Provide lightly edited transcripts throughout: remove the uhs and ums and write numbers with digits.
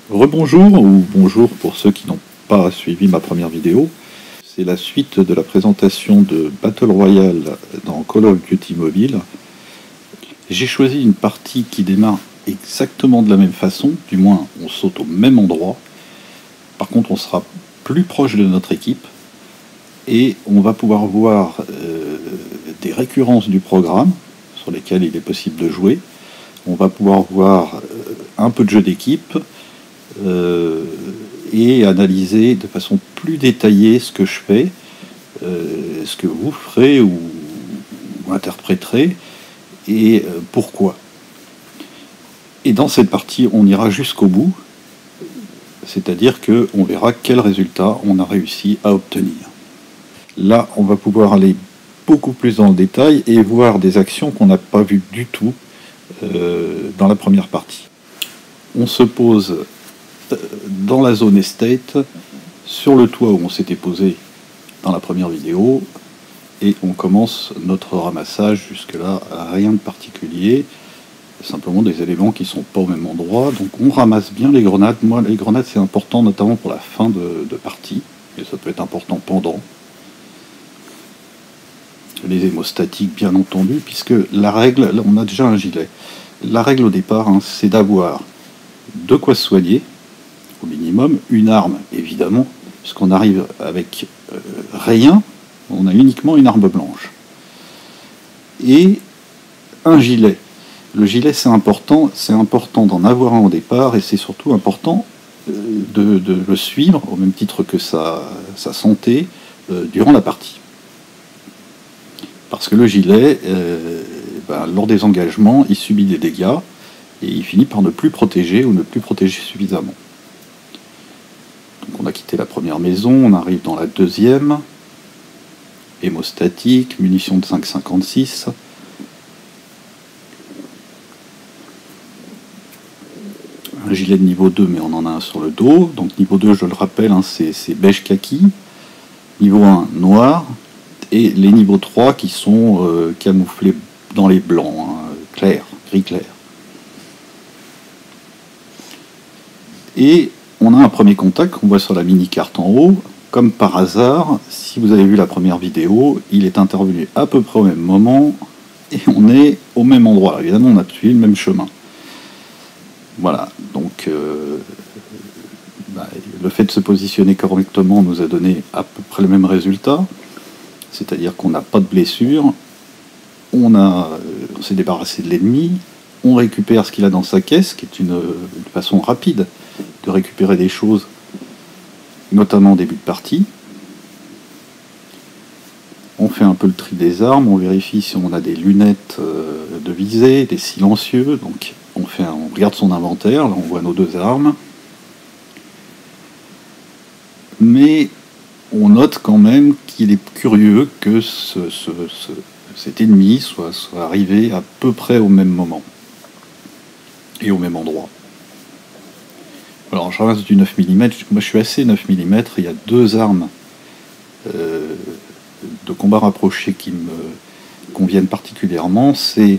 Rebonjour ou bonjour pour ceux qui n'ont pas suivi ma première vidéo. C'est la suite de la présentation de Battle Royale dans Call of Duty Mobile. J'ai choisi une partie qui démarre exactement de la même façon, du moins on saute au même endroit. Par contre on sera plus proche de notre équipe et on va pouvoir voir des récurrences du programme sur lesquelles il est possible de jouer. On va pouvoir voir un peu de jeu d'équipe et analyser de façon plus détaillée ce que je fais, ce que vous ferez ou interpréterez et pourquoi. Et dans cette partie, on ira jusqu'au bout, c'est-à-dire qu'on verra quel résultat on a réussi à obtenir. Là, on va pouvoir aller beaucoup plus dans le détail et voir des actions qu'on n'a pas vues du tout dans la première partie. On se pose dans la zone estate, sur le toit où on s'était posé dans la première vidéo, et on commence notre ramassage. Jusque là, rien de particulier, simplement des éléments qui sont pas au même endroit. Donc on ramasse bien les grenades. Moi, les grenades, c'est important notamment pour la fin de partie, et ça peut être important pendant. Les hémostatiques, bien entendu, puisque la règle, là on a déjà un gilet. La règle au départ, c'est d'avoir de quoi se soigner, au minimum, une arme, évidemment, puisqu'on arrive avec rien, on a uniquement une arme blanche. Et un gilet. Le gilet, c'est important d'en avoir un au départ, et c'est surtout important de le suivre, au même titre que sa santé, durant la partie. Parce que le gilet, lors des engagements, il subit des dégâts, et il finit par ne plus protéger ou ne plus protéger suffisamment. Donc on a quitté la première maison, on arrive dans la deuxième. Hémostatique, munitions de 5,56. Un gilet de niveau 2, mais on en a un sur le dos. Donc niveau 2, je le rappelle, c'est beige kaki. Niveau 1, noir. Et les niveaux 3 qui sont camouflés dans les blancs, clair, gris clair. Et on a un premier contact qu'on voit sur la mini-carte en haut. Comme par hasard, si vous avez vu la première vidéo, il est intervenu à peu près au même moment, et on est au même endroit. Alors, évidemment, on a suivi le même chemin. Voilà, donc le fait de se positionner correctement nous a donné à peu près le même résultat, c'est-à-dire qu'on n'a pas de blessure, on s'est débarrassé de l'ennemi, on récupère ce qu'il a dans sa caisse, qui est une façon rapide de récupérer des choses, notamment en début de partie. On fait un peu le tri des armes, on vérifie si on a des lunettes de visée, des silencieux, donc on regarde son inventaire, là on voit nos deux armes. Mais on note quand même qu'il est curieux que cet ennemi soit arrivé à peu près au même moment et au même endroit. Alors je ramasse du 9 mm, moi je suis assez 9 mm, il y a deux armes de combat rapproché qui me conviennent particulièrement, c'est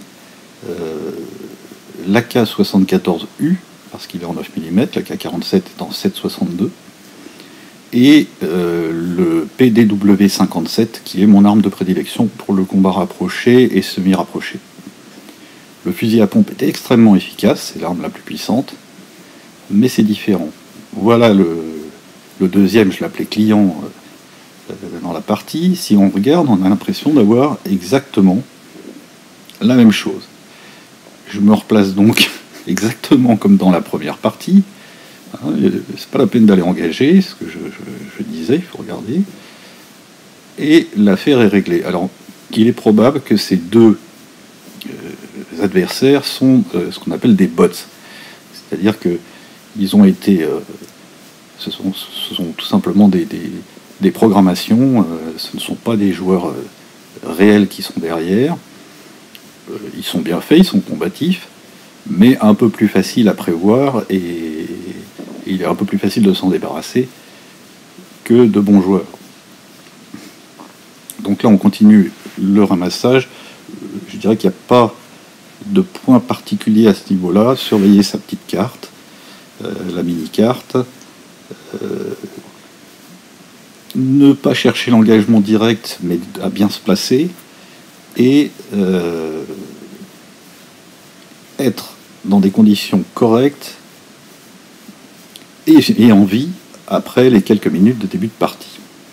l'AK-74U, parce qu'il est en 9 mm, l'AK-47 est en 7,62, et le PDW-57 qui est mon arme de prédilection pour le combat rapproché et semi-rapproché. Le fusil à pompe est extrêmement efficace, c'est l'arme la plus puissante, mais c'est différent. Voilà le deuxième, je l'appelais client dans la partie. Si on regarde, on a l'impression d'avoir exactement la même chose. Je me replace donc exactement comme dans la première partie. C'est pas la peine d'aller engager, ce que je disais, il faut regarder. Et l'affaire est réglée. Alors, il est probable que ces deux adversaires sont ce qu'on appelle des bots. C'est-à-dire que ils ont été, ce sont tout simplement des programmations, ce ne sont pas des joueurs réels qui sont derrière. Ils sont bien faits, ils sont combatifs, mais un peu plus facile à prévoir, et il est un peu plus facile de s'en débarrasser que de bons joueurs. Donc là on continue le ramassage. Je dirais qu'il n'y a pas de point particulier à ce niveau-là. Surveillez sa petite carte. la mini-carte. Ne pas chercher l'engagement direct, mais à bien se placer, et être dans des conditions correctes et en vie après les quelques minutes de début de partie.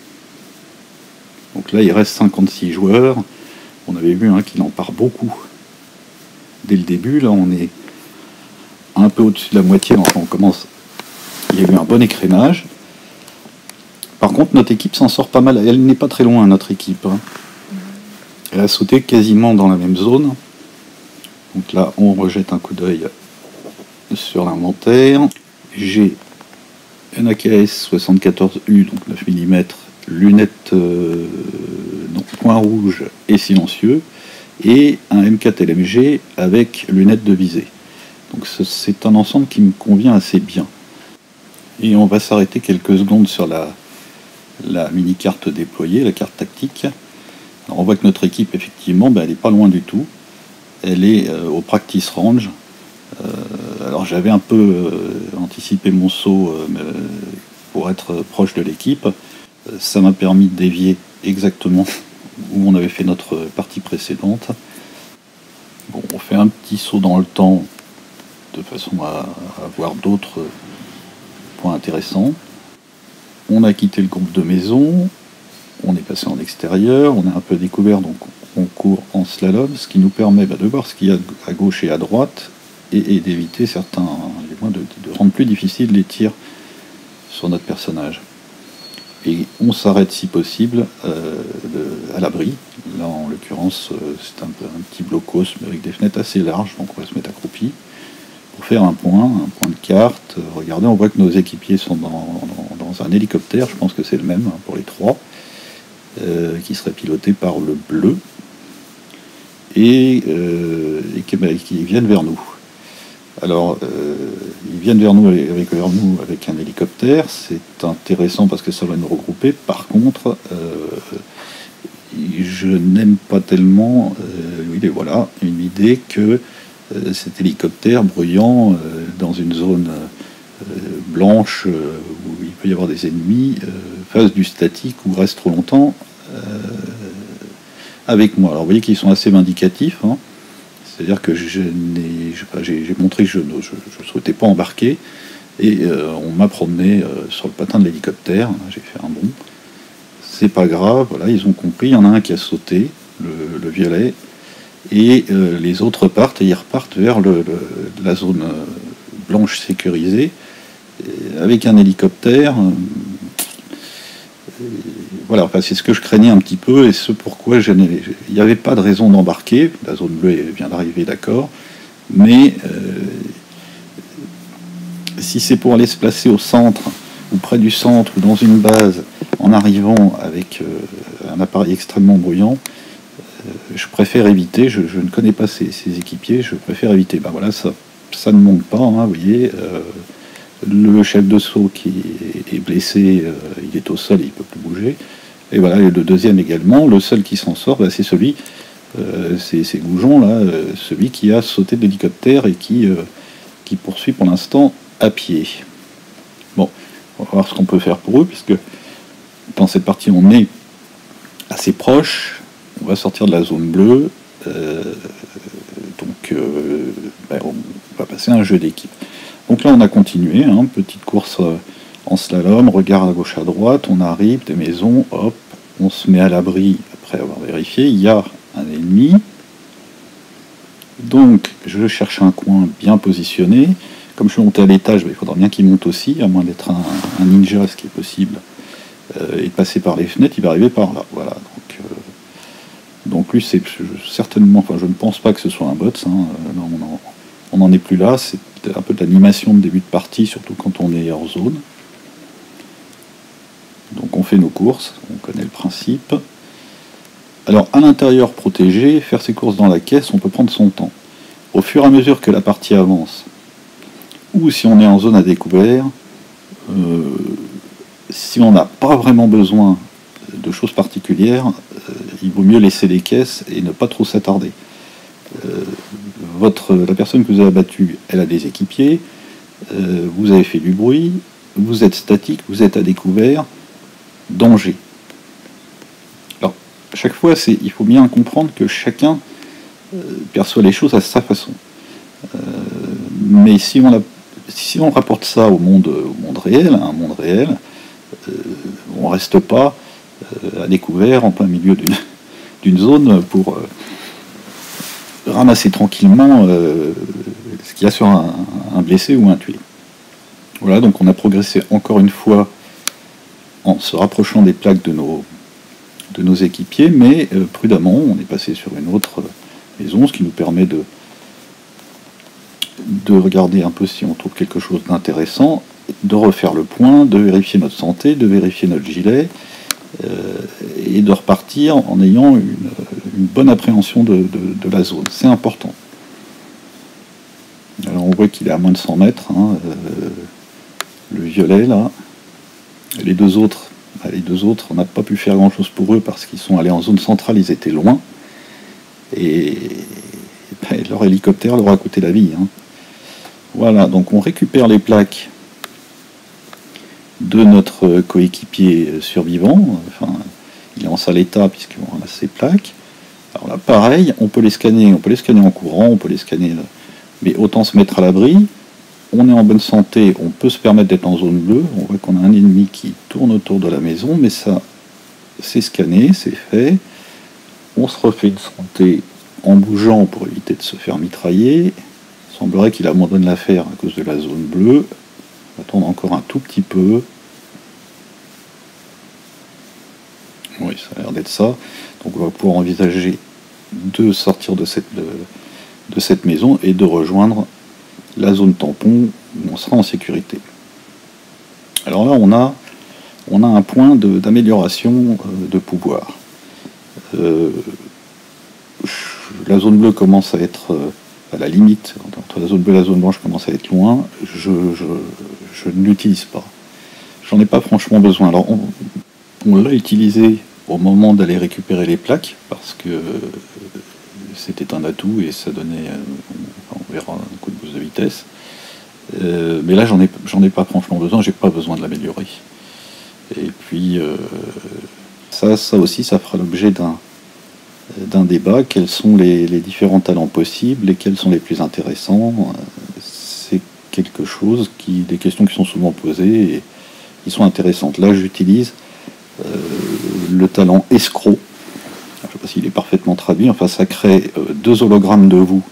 Donc là, il reste 56 joueurs. On avait vu qu'il en part beaucoup dès le début. Là, on est un peu au-dessus de la moitié, enfin on commence. Il y a eu un bon écrémage. Par contre, notre équipe s'en sort pas mal. Elle n'est pas très loin, notre équipe. Elle a sauté quasiment dans la même zone. Donc là, on rejette un coup d'œil sur l'inventaire. J'ai un AKS 74U, donc 9 mm, lunettes point rouge et silencieux, et un M4 LMG avec lunettes de visée. Donc c'est un ensemble qui me convient assez bien. Et on va s'arrêter quelques secondes sur la mini-carte déployée, la carte tactique. Alors on voit que notre équipe, effectivement, elle n'est pas loin du tout. Elle est au practice range. Alors j'avais un peu anticipé mon saut pour être proche de l'équipe. Ça m'a permis de dévier exactement où on avait fait notre partie précédente. Bon, on fait un petit saut dans le temps de façon à avoir d'autres points intéressants. On a quitté le groupe de maison, on est passé en extérieur, on a un peu découvert, donc on court en slalom, ce qui nous permet de voir ce qu'il y a à gauche et à droite, et d'éviter certains, de rendre plus difficile les tirs sur notre personnage. Et on s'arrête si possible à l'abri. Là en l'occurrence c'est un petit blocos mais avec des fenêtres assez larges, donc on va se mettre accroupi pour faire un point de carte. Regardez, on voit que nos équipiers sont dans un hélicoptère, je pense que c'est le même pour les trois, qui serait piloté par le bleu, et qui viennent vers nous. Alors, ils viennent vers nous avec un hélicoptère. C'est intéressant parce que ça va nous regrouper. Par contre, je n'aime pas tellement voilà, une idée que cet hélicoptère bruyant dans une zone blanche où il peut y avoir des ennemis fasse du statique ou reste trop longtemps avec moi. Alors vous voyez qu'ils sont assez vindicatifs, c'est-à-dire que j'ai montré que je ne souhaitais pas embarquer, et on m'a promené sur le patin de l'hélicoptère. J'ai fait un bond. C'est pas grave, voilà, ils ont compris. Il y en a un qui a sauté, le violet, et les autres partent, et ils repartent vers la zone blanche sécurisée avec un hélicoptère. Voilà, enfin, c'est ce que je craignais un petit peu, et ce pourquoi il n'y avait pas de raison d'embarquer. La zone bleue vient d'arriver, d'accord, mais si c'est pour aller se placer au centre, ou près du centre, ou dans une base, en arrivant avec un appareil extrêmement bruyant, je préfère éviter. Je ne connais pas ces équipiers, je préfère éviter. Ben voilà, ça ne monte pas, vous voyez. Le chef de saut qui est blessé, il est au sol, il ne peut plus bouger. Et voilà, et le deuxième également, le seul qui s'en sort, c'est celui, c'est Goujon, là, celui qui a sauté de l'hélicoptère et qui poursuit pour l'instant à pied. Bon, on va voir ce qu'on peut faire pour eux, puisque dans cette partie on est assez proche. On va sortir de la zone bleue, donc on va passer à un jeu d'équipe. Donc là on a continué, petite course en slalom, regard à gauche à droite, on arrive, des maisons, hop, on se met à l'abri après avoir vérifié, il y a un ennemi. Donc je cherche un coin bien positionné. Comme je suis monté à l'étage, il faudra bien qu'il monte aussi, à moins d'être un ninja, ce qui est possible, et de passer par les fenêtres, il va arriver par là. Voilà. Donc lui, c'est certainement, enfin je ne pense pas que ce soit un bot, on n'en est plus là, c'est un peu de l'animation de début de partie, surtout quand on est hors zone. Donc on fait nos courses, on connaît le principe. Alors à l'intérieur protégé, faire ses courses dans la caisse, on peut prendre son temps. Au fur et à mesure que la partie avance, ou si on est en zone à découvert, si on n'a pas vraiment besoin de choses particulières, il vaut mieux laisser les caisses et ne pas trop s'attarder. La personne que vous avez abattue, elle a des équipiers, vous avez fait du bruit, vous êtes statique, vous êtes à découvert, danger. Alors, à chaque fois, il faut bien comprendre que chacun perçoit les choses à sa façon. Mais si on rapporte ça au monde réel, à un monde réel, on ne reste pas à découvert en plein milieu d'une zone pour ramasser tranquillement ce qu'il y a sur un blessé ou un tué. Voilà, donc on a progressé encore une fois en se rapprochant des plaques de nos équipiers, mais prudemment, on est passé sur une autre maison, ce qui nous permet de regarder un peu si on trouve quelque chose d'intéressant, de refaire le point, de vérifier notre santé, de vérifier notre gilet, et de repartir en ayant une bonne appréhension de la zone. C'est important. Alors on voit qu'il est à moins de 100 mètres, hein, le violet là. Les deux autres, on n'a pas pu faire grand chose pour eux parce qu'ils sont allés en zone centrale, ils étaient loin. Et leur hélicoptère leur a coûté la vie. Hein. Voilà, donc on récupère les plaques de notre coéquipier survivant. Enfin, il est en sale état puisqu'on ramasse ses plaques. Alors là, pareil, on peut les scanner en courant, on peut les scanner, mais autant se mettre à l'abri. On est en bonne santé, on peut se permettre d'être en zone bleue. On voit qu'on a un ennemi qui tourne autour de la maison, mais ça, c'est scanné, c'est fait. On se refait une santé en bougeant pour éviter de se faire mitrailler. Il semblerait qu'il abandonne l'affaire à cause de la zone bleue. On va attendre encore un tout petit peu. Oui, ça a l'air d'être ça. Donc on va pouvoir envisager de sortir de cette maison et de rejoindre la zone tampon où on sera en sécurité. Alors là, on a un point d'amélioration de pouvoir. La zone bleue commence à être à la limite, entre la zone bleue et la zone blanche commence à être loin. Je ne l'utilise pas. J'en ai pas franchement besoin. Alors on l'a utilisé au moment d'aller récupérer les plaques, parce que c'était un atout et ça donnait, on verra, un coup de boost de vitesse. Mais là, j'en ai pas franchement besoin, j'ai pas besoin de l'améliorer. Et puis, ça aussi, ça fera l'objet d'un débat. Quels sont les différents talents possibles, lesquels sont les plus intéressants. C'est quelque chose des questions qui sont souvent posées et qui sont intéressantes. Là, j'utilise le talent escroc. Je ne sais pas s'il est parfaitement traduit. Enfin, ça crée 2 hologrammes de vous.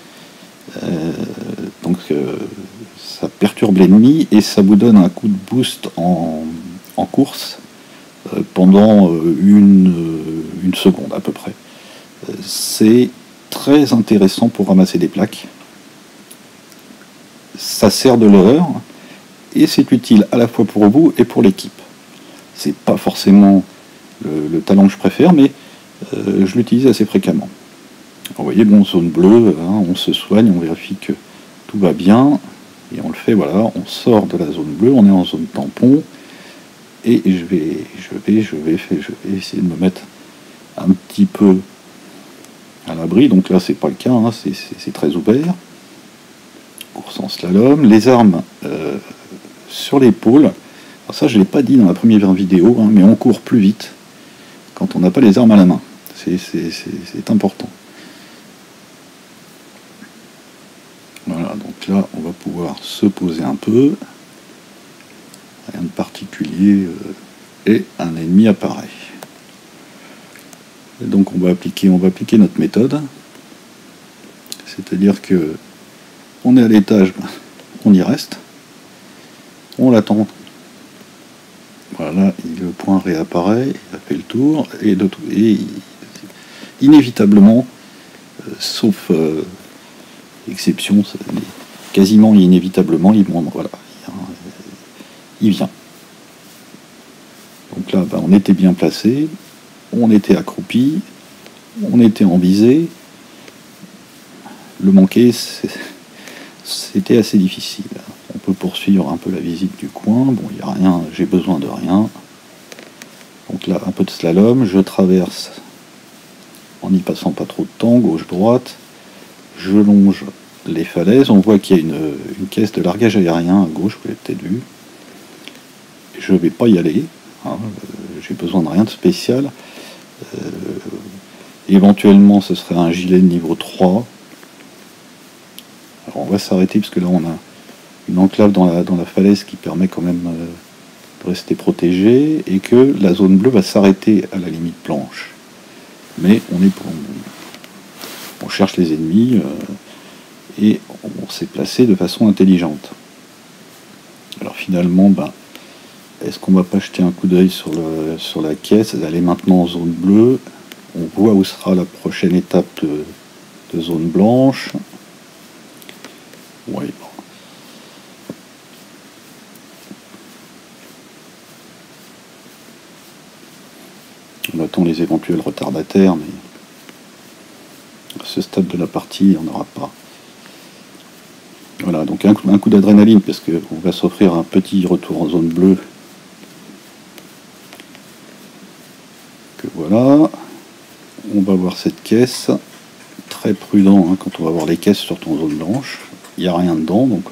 Donc, ça perturbe l'ennemi et ça vous donne un coup de boost en course pendant une seconde à peu près. C'est très intéressant pour ramasser des plaques. Ça sert de leurre et c'est utile à la fois pour vous et pour l'équipe. C'est pas forcément le talent que je préfère, mais je l'utilise assez fréquemment. Vous voyez, bon, zone bleue, hein, on se soigne, on vérifie que tout va bien, et on le fait, voilà, on sort de la zone bleue, on est en zone tampon, et je vais essayer de me mettre un petit peu à l'abri. Donc là, c'est pas le cas, hein, c'est très ouvert. Course en slalom, les armes sur l'épaule. Alors ça, je ne l'ai pas dit dans la première vidéo, hein, mais on court plus vite quand on n'a pas les armes à la main. C'est important. Voilà, donc là, on va pouvoir se poser un peu. Rien de particulier. Et un ennemi apparaît. Et donc on va appliquer notre méthode. C'est-à-dire que on est à l'étage, on y reste. On l'attend. Voilà, le point réapparaît, il a fait le tour, et inévitablement, sauf exception, quasiment inévitablement, il vient. Donc là, on était bien placé, on était accroupi, on était en visée. Le manquer, c'était assez difficile. On peut poursuivre un peu la visite du coin. Bon, il n'y a rien, j'ai besoin de rien. Donc là, un peu de slalom, je traverse en n'y passant pas trop de temps, gauche-droite. Je longe les falaises, on voit qu'il y a une caisse de largage aérien à gauche, vous l'avez peut-être vu. Je ne vais pas y aller, hein, j'ai besoin de rien de spécial. Éventuellement ce serait un gilet de niveau 3. Alors on va s'arrêter parce que là on a une enclave dans la falaise qui permet quand même de rester protégé, et que la zone bleue va s'arrêter à la limite blanche. Mais on cherche les ennemis et on s'est placé de façon intelligente. Alors finalement, est-ce qu'on va pas jeter un coup d'œil sur la caisse? Elle est maintenant en zone bleue. On voit où sera la prochaine étape de zone blanche. Oui, bon. On attend les éventuels retardataires, mais à ce stade de la partie, il n'y en aura pas. Voilà, donc un coup d'adrénaline, parce qu'on va s'offrir un petit retour en zone bleue. Que voilà. On va voir cette caisse. Très prudent hein, quand on va voir les caisses, surtout en zone blanche. Il n'y a rien dedans, donc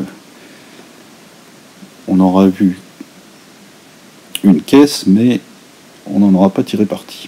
on aura vu une caisse, mais on n'en aura pas tiré parti.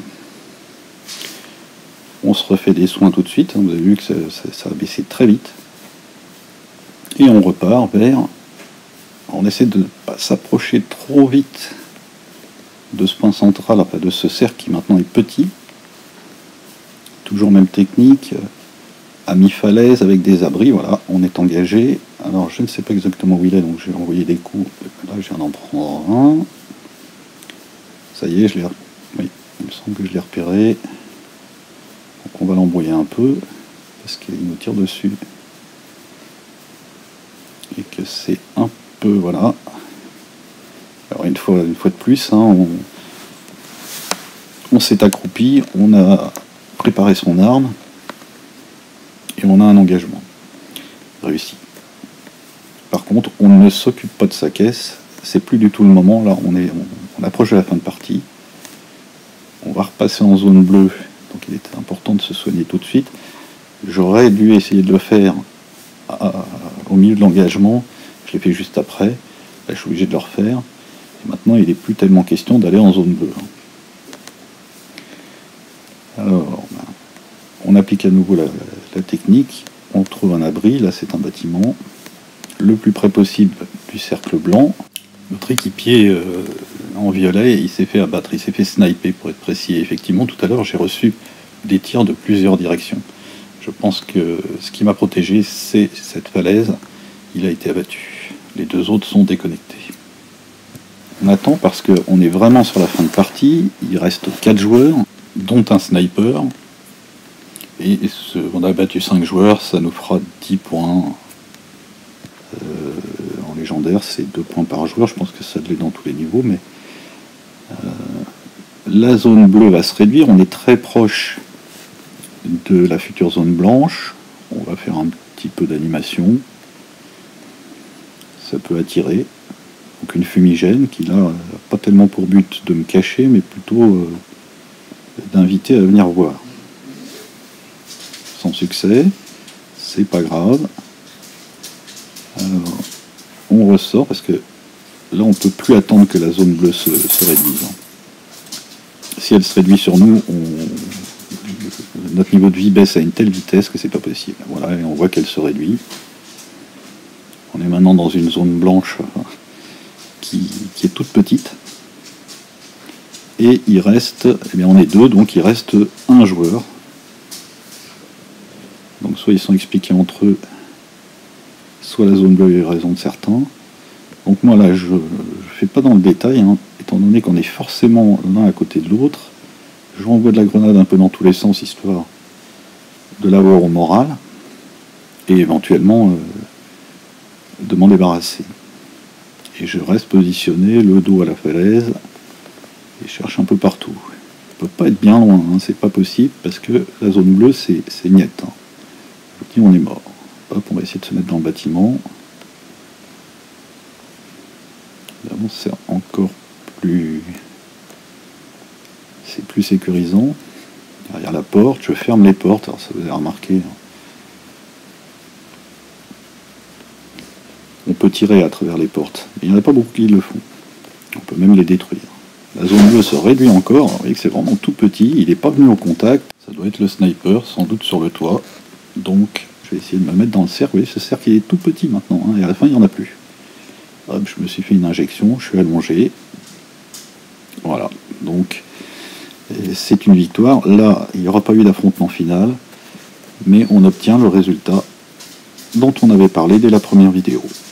On se refait des soins tout de suite, hein, vous avez vu que ça a baissé très vite. Et on repart vers... On essaie de ne pas s'approcher trop vite de ce point central, enfin de ce cercle qui maintenant est petit. Toujours même technique, à mi-falaise avec des abris, voilà, on est engagé. Alors je ne sais pas exactement où il est, donc je vais envoyer des coups. Là je viens d'en prendre un. Ça y est, oui, il me semble que je l'ai repéré. Donc on va l'embrouiller un peu, parce qu'il nous tire dessus. Et que c'est un peu, voilà. Alors une fois de plus, hein, on s'est accroupi, on a préparé son arme, et on a un engagement. Réussi. Par contre, on ne s'occupe pas de sa caisse, c'est plus du tout le moment, là on approche de la fin de partie. On va repasser en zone bleue, donc il était important de se soigner tout de suite. J'aurais dû essayer de le faire au milieu de l'engagement, je l'ai fait juste après, là je suis obligé de le refaire, et maintenant il n'est plus tellement question d'aller en zone bleue. Alors, on applique à nouveau la technique, on trouve un abri, là c'est un bâtiment, le plus près possible du cercle blanc. Notre équipier en violet, il s'est fait abattre, il s'est fait sniper pour être précis. Et effectivement, tout à l'heure, j'ai reçu des tirs de plusieurs directions. Je pense que ce qui m'a protégé, c'est cette falaise. Il a été abattu. Les deux autres sont déconnectés. On attend parce qu'on est vraiment sur la fin de partie. Il reste 4 joueurs, dont un sniper. Et on a battu 5 joueurs, ça nous fera 10 points. En légendaire, c'est 2 points par joueur. Je pense que ça l'est dans tous les niveaux, mais la zone bleue va se réduire. On est très proche de la future zone blanche. On va faire un petit peu d'animation. Ça peut attirer. Donc une fumigène qui là n'a pas tellement pour but de me cacher, mais plutôt d'inviter à venir voir. Sans succès, c'est pas grave. Alors, on ressort parce que là on ne peut plus attendre que la zone bleue se réduise. Si elle se réduit sur nous, notre niveau de vie baisse à une telle vitesse que c'est pas possible. Voilà, et on voit qu'elle se réduit. On est maintenant dans une zone blanche qui est toute petite. Et il reste, eh bien on est 2, donc il reste un joueur. Donc soit ils sont expliqués entre eux, soit la zone bleue a raison de certains. Donc moi là je fais pas dans le détail, hein, étant donné qu'on est forcément l'un à côté de l'autre. Je renvoie de la grenade un peu dans tous les sens, histoire de l'avoir au moral, et éventuellement de m'en débarrasser. Et je reste positionné, le dos à la falaise, et cherche un peu partout. On peut pas être bien loin, hein, c'est pas possible, parce que la zone bleue c'est niet. Hein. Je vous dis, on est mort. Hop, on va essayer de se mettre dans le bâtiment. Évidemment, c'est encore plus... C'est plus sécurisant. Derrière la porte, je ferme les portes, alors ça vous avez remarqué. tirer à travers les portes. Il n'y en a pas beaucoup qui le font. On peut même les détruire. La zone bleue se réduit encore. Vous voyez que c'est vraiment tout petit. Il n'est pas venu au contact. Ça doit être le sniper, sans doute sur le toit. Donc, je vais essayer de me mettre dans le cercle. Vous voyez, ce cercle il est tout petit maintenant. Hein, et à la fin, il n'y en a plus. Hop, je me suis fait une injection. Je suis allongé. Voilà. Donc, c'est une victoire. Là, il n'y aura pas eu d'affrontement final. Mais on obtient le résultat dont on avait parlé dès la première vidéo.